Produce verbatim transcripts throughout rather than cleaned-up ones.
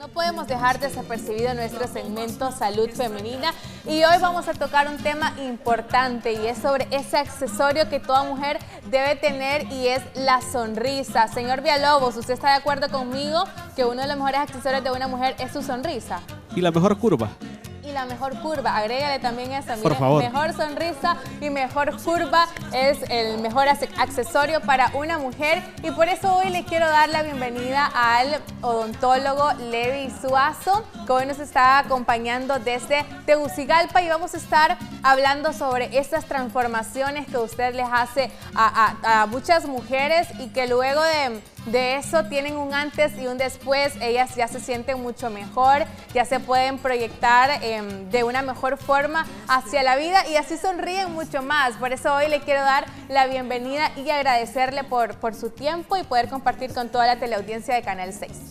No podemos dejar desapercibido nuestro segmento Salud Femenina y hoy vamos a tocar un tema importante y es sobre ese accesorio que toda mujer debe tener y es la sonrisa. Señor Villalobos, ¿usted está de acuerdo conmigo que uno de los mejores accesorios de una mujer es su sonrisa? Y la mejor curva. Y la mejor curva, agrégale también esa, por favor. Mejor sonrisa y mejor curva es el mejor accesorio para una mujer y por eso hoy le quiero dar la bienvenida al odontólogo Levi Suazo, que hoy nos está acompañando desde Tegucigalpa y vamos a estar hablando sobre esas transformaciones que usted les hace a, a, a muchas mujeres y que luego de... De eso tienen un antes y un después, ellas ya se sienten mucho mejor, ya se pueden proyectar eh, de una mejor forma hacia la vida y así sonríen mucho más. Por eso hoy le quiero dar la bienvenida y agradecerle por, por su tiempo y poder compartir con toda la teleaudiencia de Canal seis.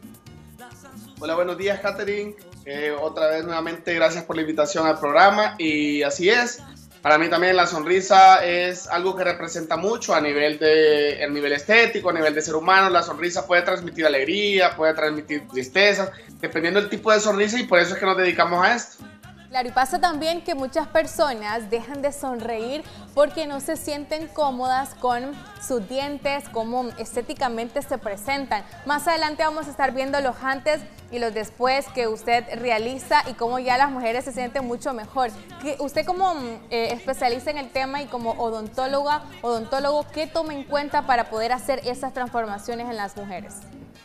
Hola, buenos días, Catherine. Eh, otra vez nuevamente gracias por la invitación al programa y así es. Para mí también la sonrisa es algo que representa mucho a nivel, de, a nivel estético, a nivel de ser humano. La sonrisa puede transmitir alegría, puede transmitir tristeza, dependiendo del tipo de sonrisa y por eso es que nos dedicamos a esto. Claro, y pasa también que muchas personas dejan de sonreír porque no se sienten cómodas con sus dientes, cómo estéticamente se presentan. Más adelante vamos a estar viendo los antes y los después que usted realiza y cómo ya las mujeres se sienten mucho mejor. Usted como eh, especialista en el tema y como odontóloga, odontólogo, ¿qué toma en cuenta para poder hacer esas transformaciones en las mujeres?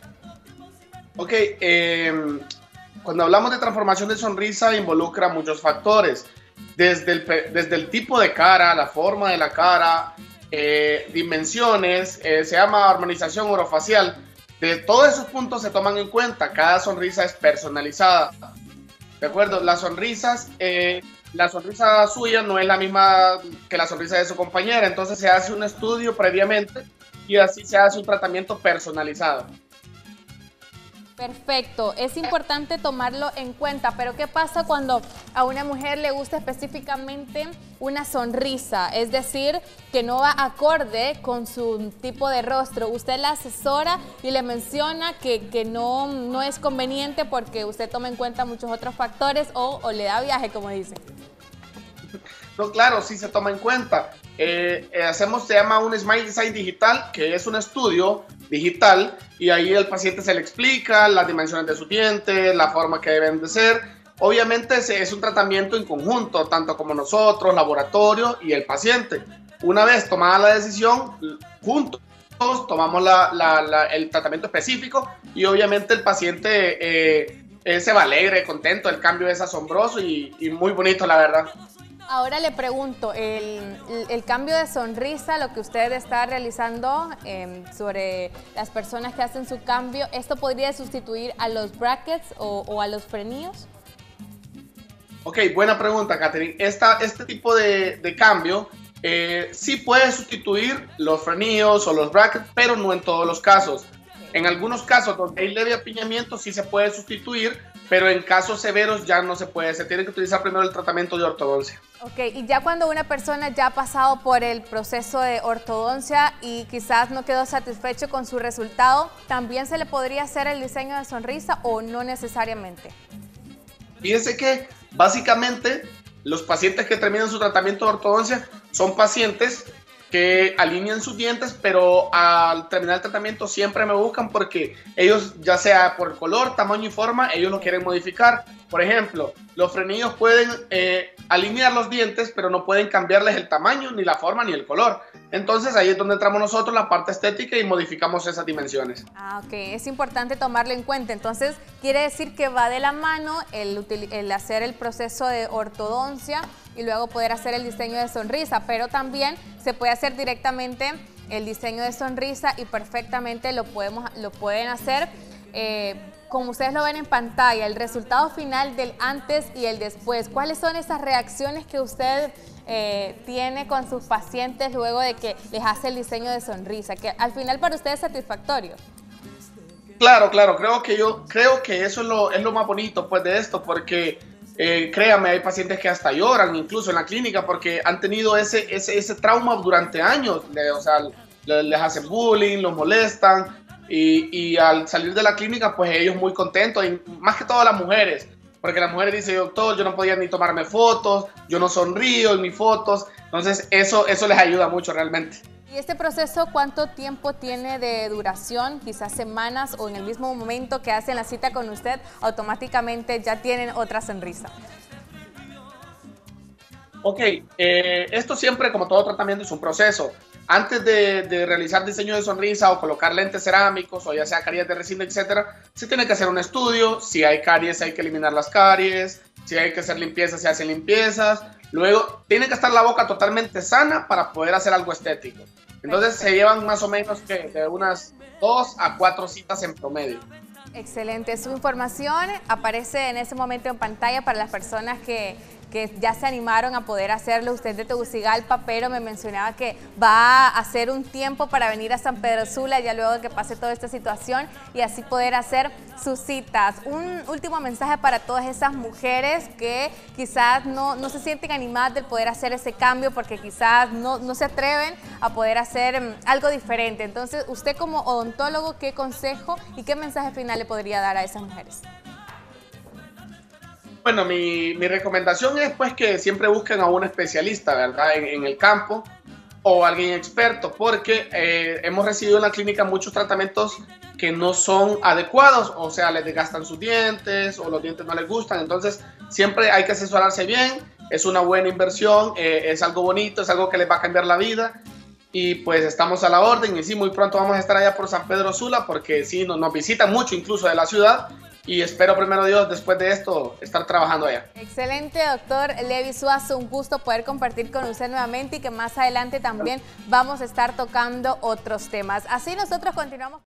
Ok, eh... Cuando hablamos de transformación de sonrisa involucra muchos factores, desde el, desde el tipo de cara, la forma de la cara, eh, dimensiones, eh, se llama armonización orofacial. De todos esos puntos se toman en cuenta, cada sonrisa es personalizada. ¿De acuerdo? Las sonrisas, eh, la sonrisa suya no es la misma que la sonrisa de su compañera, entonces se hace un estudio previamente y así se hace un tratamiento personalizado. Perfecto, es importante tomarlo en cuenta, pero ¿qué pasa cuando a una mujer le gusta específicamente una sonrisa? Es decir, que no va acorde con su tipo de rostro. Usted la asesora y le menciona que, que no, no es conveniente porque usted toma en cuenta muchos otros factores o, o le da viaje, como dice. No, claro, sí se toma en cuenta. Eh, eh, hacemos, se llama un Smile Design Digital, que es un estudio digital y ahí el paciente se le explica las dimensiones de sus dientes, la forma que deben de ser. Obviamente es un tratamiento en conjunto, tanto como nosotros, laboratorio y el paciente. Una vez tomada la decisión, juntos tomamos la, la, la, el tratamiento específico y obviamente el paciente eh, eh, se va alegre, contento, el cambio es asombroso y, y muy bonito, la verdad. Ahora le pregunto, el, el cambio de sonrisa, lo que usted está realizando eh, sobre las personas que hacen su cambio, ¿esto podría sustituir a los brackets o, o a los frenillos? Ok, buena pregunta, Catherine. Esta, este tipo de, de cambio eh, sí puede sustituir los frenillos o los brackets, pero no en todos los casos. En algunos casos donde hay leve apiñamiento sí se puede sustituir, pero en casos severos ya no se puede. Se tiene que utilizar primero el tratamiento de ortodoncia. Ok, y ya cuando una persona ya ha pasado por el proceso de ortodoncia y quizás no quedó satisfecho con su resultado, ¿también se le podría hacer el diseño de sonrisa o no necesariamente? Fíjense que básicamente los pacientes que terminan su tratamiento de ortodoncia son pacientes que alinean sus dientes, pero al terminar el tratamiento siempre me buscan porque ellos, ya sea por color, tamaño y forma, ellos lo quieren modificar. Por ejemplo, los frenillos pueden eh, alinear los dientes, pero no pueden cambiarles el tamaño, ni la forma, ni el color. Entonces ahí es donde entramos nosotros, la parte estética, y modificamos esas dimensiones. Ah, ok. Es importante tomarlo en cuenta. Entonces, quiere decir que va de la mano el, el hacer el proceso de ortodoncia y luego poder hacer el diseño de sonrisa, pero también se puede hacer directamente el diseño de sonrisa y perfectamente lo, podemos, lo pueden hacer eh, como ustedes lo ven en pantalla, el resultado final del antes y el después. ¿Cuáles son esas reacciones que usted eh, tiene con sus pacientes luego de que les hace el diseño de sonrisa? Que al final para usted es satisfactorio. Claro, claro, creo que yo creo que eso es lo, es lo más bonito pues de esto, porque eh, créame, hay pacientes que hasta lloran incluso en la clínica porque han tenido ese, ese, ese trauma durante años, le, o sea, le, les hacen bullying, los molestan, Y, y al salir de la clínica, pues ellos muy contentos, y más que todo las mujeres, porque las mujeres dicen, doctor, yo no podía ni tomarme fotos, yo no sonrío en mis fotos, entonces eso, eso les ayuda mucho realmente. ¿Y este proceso cuánto tiempo tiene de duración? Quizás semanas, o en el mismo momento que hacen la cita con usted, automáticamente ya tienen otra sonrisa. Ok, eh, esto siempre, como todo tratamiento, es un proceso. Antes de, de realizar diseño de sonrisa o colocar lentes cerámicos o ya sea caries de resina, etcétera, se tiene que hacer un estudio. Si hay caries, hay que eliminar las caries. Si hay que hacer limpiezas, se hacen limpiezas. Luego, tiene que estar la boca totalmente sana para poder hacer algo estético. Entonces, se llevan más o menos que de unas dos a cuatro citas en promedio. Excelente. Su información aparece en ese momento en pantalla para las personas que, que ya se animaron a poder hacerlo. Usted de Tegucigalpa, pero me mencionaba que va a hacer un tiempo para venir a San Pedro Sula ya luego de que pase toda esta situación y así poder hacer sus citas. Un último mensaje para todas esas mujeres que quizás no, no se sienten animadas de poder hacer ese cambio porque quizás no, no se atreven a poder hacer um, algo diferente. Entonces, usted como odontólogo, ¿qué consejo y qué mensaje final le podría dar a esas mujeres? Bueno, mi, mi recomendación es pues que siempre busquen a un especialista, ¿verdad? En, en el campo o alguien experto, porque eh, hemos recibido en la clínica muchos tratamientos que no son adecuados, o sea, les desgastan sus dientes o los dientes no les gustan, entonces siempre hay que asesorarse bien, es una buena inversión, eh, es algo bonito, es algo que les va a cambiar la vida. Y pues estamos a la orden y sí, muy pronto vamos a estar allá por San Pedro Sula porque sí, nos, nos visitan mucho incluso de la ciudad y espero primero Dios después de esto estar trabajando allá. Excelente, doctor Levi Suazo, un gusto poder compartir con usted nuevamente y que más adelante también vamos a estar tocando otros temas. Así nosotros continuamos.